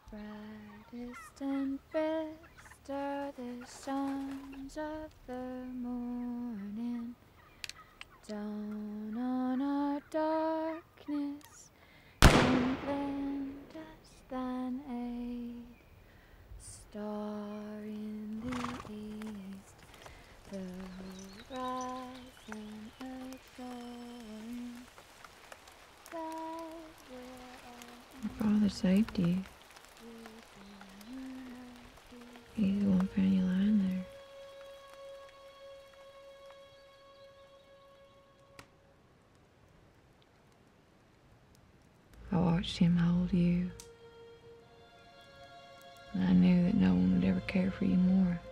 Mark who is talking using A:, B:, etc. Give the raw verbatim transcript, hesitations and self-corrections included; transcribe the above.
A: Brightest and best are the sons of the morning. Dawn on our darkness and lend us thine aid. Star in the east, the horizon adoring.
B: My father saved you. He's the one found you lying there. I watched him hold you. And I knew that no one would ever care for you more.